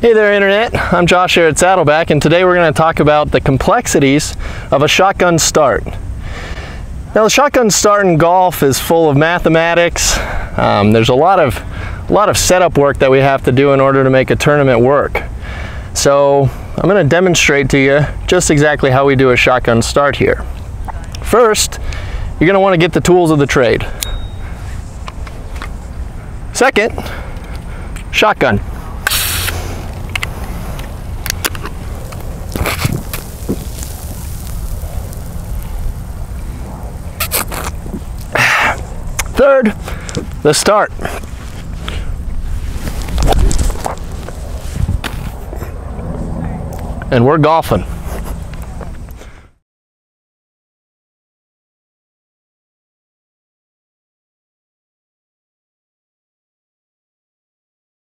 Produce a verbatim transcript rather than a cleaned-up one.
Hey there Internet, I'm Josh here at Saddleback, and today we're going to talk about the complexities of a shotgun start. Now the shotgun start in golf is full of mathematics. Um, there's a lot of, a lot of setup work that we have to do in order to make a tournament work. So I'm going to demonstrate to you just exactly how we do a shotgun start here. First, you're going to want to get the tools of the trade. Second, shotgun. Third, the start. And we're golfing.